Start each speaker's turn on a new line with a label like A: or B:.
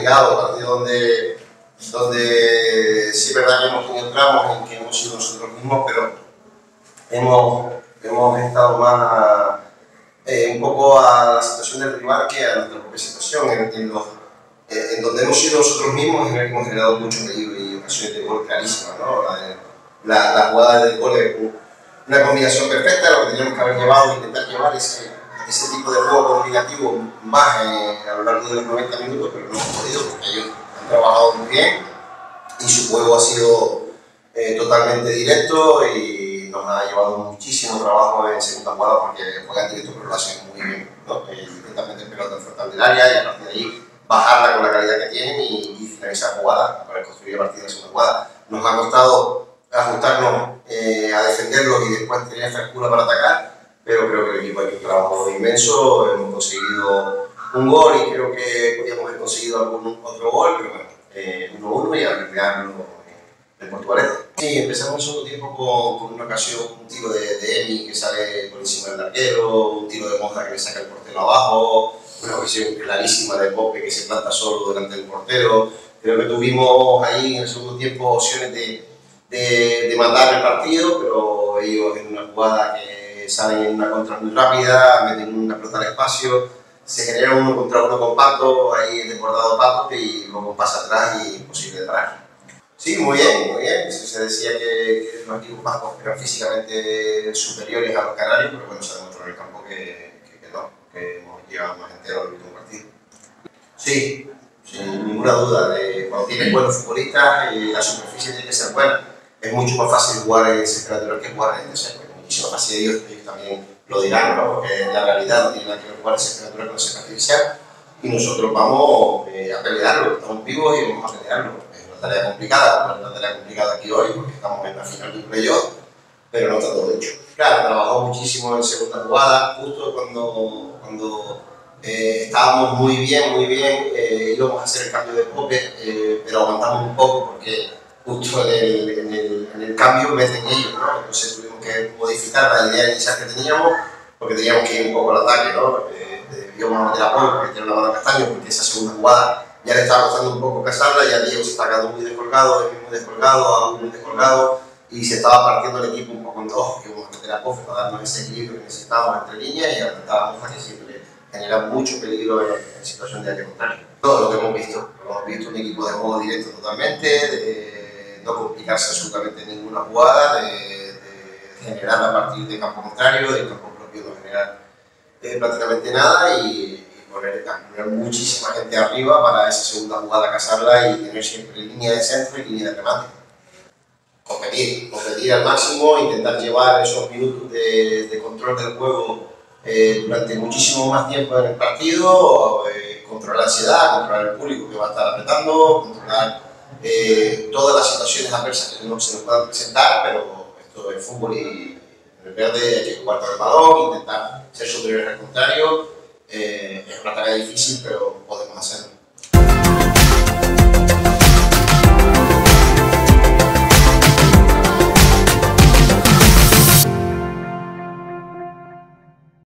A: complicado, partidos donde sí es verdad que hemos tenido tramos en que hemos sido nosotros mismos, pero hemos estado más un poco a la situación del rival que a nuestra propia situación. En donde hemos sido nosotros mismos hemos generado mucho peligro y ocasiones de gol clarísimas, ¿no? La jugada del gol es una combinación perfecta, lo que teníamos que haber llevado e intentar llevar ese tipo de juego combinativo más a lo largo de los 90 minutos, pero no hemos podido porque ellos han trabajado muy bien y su juego ha sido totalmente directo y nos ha llevado muchísimo trabajo en segunda jugada porque juegan directo pero lo hacen muy bien, ¿no? Intentan meter pelota en frontal del área y a partir de ahí bajarla con la calidad que tienen y finalizar jugada para construir a partir de la segunda jugada. Nos ha costado ajustarnos a defenderlo y después tener frescura para atacar, pero creo que el equipo ha hecho un trabajo inmenso, hemos conseguido un gol y creo que podíamos haber conseguido algún otro gol, pero bueno, 1-1 y arriesgarlo en Portugalete. Sí, empezamos el segundo tiempo con una ocasión, un tiro de Emi que sale por encima del arquero, un tiro de Moja que le saca el portero abajo, una ocasión clarísima de Pope que se planta solo delante del portero. Creo que tuvimos ahí en el segundo tiempo opciones de matar el partido, pero ellos en una jugada que salen en una contra muy rápida, meten una pelota al espacio, se genera uno contra uno con Pato, ahí desbordado Pato y luego pasa atrás y imposible de parar. Sí, muy bien, muy bien. Se decía que los equipos vascos eran físicamente superiores a los canarios, pero bueno, se demostró en el campo que no, que hemos llegado más enteros al último partido. Sí, sin ninguna duda. Cuando tienes buenos futbolistas, la superficie tiene que ser buena. Es mucho más fácil jugar en ese exterior que jugar en el centro. Muchísimo más fácil ellos también lo dirán, ¿no? Porque la realidad no tiene nada que ver jugar en ese exterior con ese artificial. Y nosotros vamos a pelearlo, estamos vivos y vamos a pelearlo. Tarea complicada, una tarea complicada aquí hoy porque estamos en la final de un playoff, pero no está todo hecho. Claro, trabajó muchísimo en segunda jugada, justo cuando estábamos muy bien, íbamos a hacer el cambio de Pope, pero aguantamos un poco porque justo en el cambio meten ellos, ¿no? Entonces tuvimos que modificar la idea inicial que teníamos porque teníamos que ir un poco al ataque, ¿no? Íbamos a meter apoyo porque tiene una mano castaño, porque esa segunda jugada ya le estaba costando un poco casarla, ya Diego se está quedando muy descolgado, Emi muy descolgado, Agu muy descolgado, y se estaba partiendo el equipo un poco en dos, que íbamos a meter a Pofe para darnos ese equilibrio que necesitábamos entre líneas y apretábamos a que siempre genera mucho peligro en situación de área contraria. Todo lo que hemos visto un equipo de juego directo totalmente, de no complicarse absolutamente ninguna jugada, de generar a partir de campo contrario, del campo propio no generar prácticamente nada y poner muchísima gente arriba para esa segunda jugada casarla y tener siempre línea de centro y línea de remate. Competir al máximo, intentar llevar esos minutos de control del juego durante muchísimo más tiempo en el partido, controlar la ansiedad, controlar el público que va a estar apretando, controlar todas las situaciones adversas que se nos puedan presentar, pero esto es fútbol y en el verde hay que jugar con el balón, intentar ser superiores al contrario. Es una tarea difícil, pero podemos hacerlo.